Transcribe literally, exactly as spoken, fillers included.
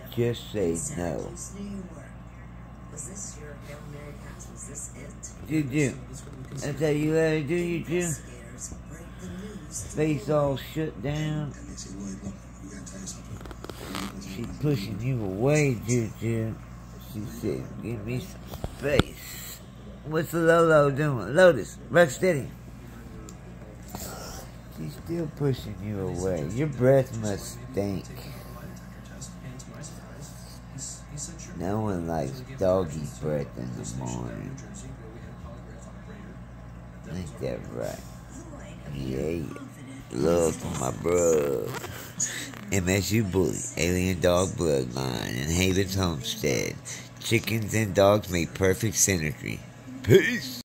just say no. Juju, that's how you let it do, you do? Face all shut down. She's pushing you away, Juju. She said, give me some space. What's the Lolo doing? Lotus, rock steady. She's still pushing you away. Your breath must stink. No one likes doggy breath in the morning. Ain't that right? Yeah. Love for my bro. M S U Bully, Alien Dog Bloodline, and Haven's Homestead. Chickens and dogs make perfect synergy. Peace!